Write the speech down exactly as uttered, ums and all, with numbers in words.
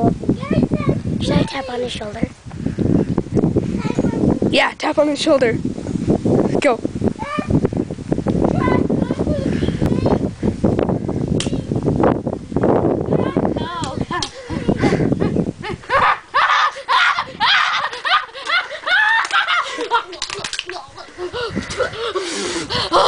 Should I tap on his shoulder? Yeah, tap on his shoulder. Go. Oh!